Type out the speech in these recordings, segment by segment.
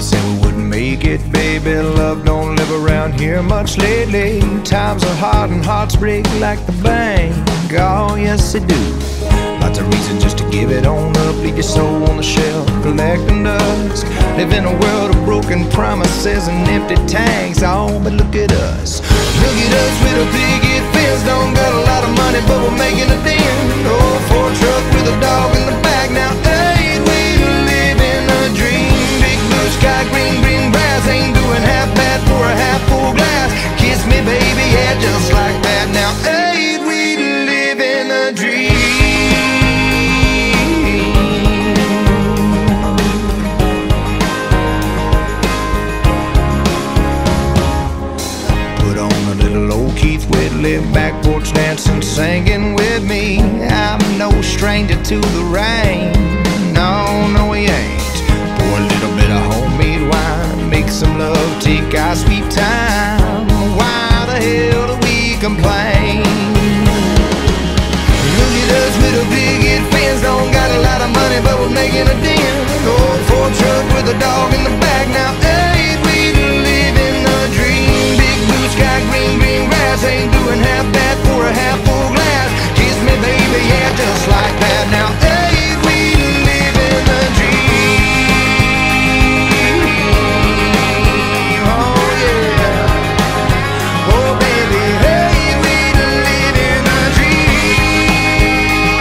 said we wouldn't make it, baby. Love don't live around here much lately. Times are hard and hearts break like the bank. Oh, yes, they do. Lots of reason just to give it on up. Leave your soul on the shelf, collecting dust. Live in a world of broken promises and empty tanks. Oh, but look at us. Look at us with a picket fence. Don't got a lot of money, but we're making a dent. Oh, Ford truck with a dog in the back. Now, ain't we living a dream? Big blue sky, green, green grass. Ain't doing half bad for a half full glass. Kiss me, baby, yeah, just like that. Now, ain't we living a dream? Live back porch dancing, singing with me. I'm no stranger to the rain. No, no, we ain't. Pour a little bit of homemade wine, make some love, take our sweet time. Why the hell do we complain? Look at us with a big fence. Don't got a lot of money, but we're making a dent. Old Ford truck with a dog in the back. Now, ain't we living a dream? Big blue sky, green, green grass. Ain't doing half bad for a half full glass. Kiss me, baby, yeah, just like that. Now, ain't we living a dream? Oh, yeah. Oh, baby, ain't we living a dream?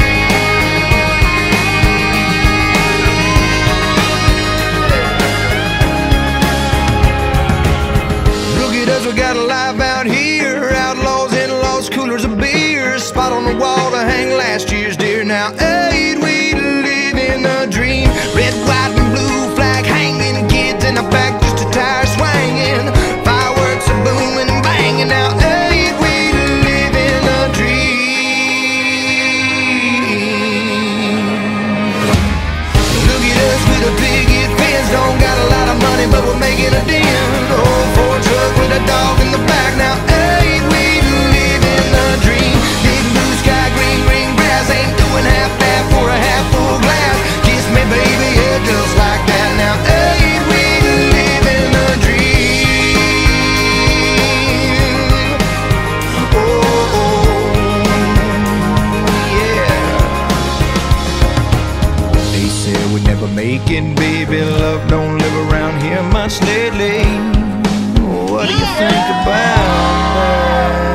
Look at us, we got a life out here. Outlaws, in-laws, coolers of beer. Spot on the wall to hang last year's deer. Now, ain't we living a dream? Red, white, and blue flag hanging. Kids in the back, just a tire swinging. Fireworks are booming and banging. Now, ain't we living a dream? Look at us with a picket fence. Don't got a lot of money, but we're making a dent. Old Ford truck with a dog in the back. Now, ain't we living a dream? Big blue sky, green, green grass. Ain't doing half bad for a half full glass. Kiss me, baby, yeah, just like that. Now, ain't we living a dream? Oh, yeah. They said we'd never make it, baby. Love don't live around here much lately. What do you think about that?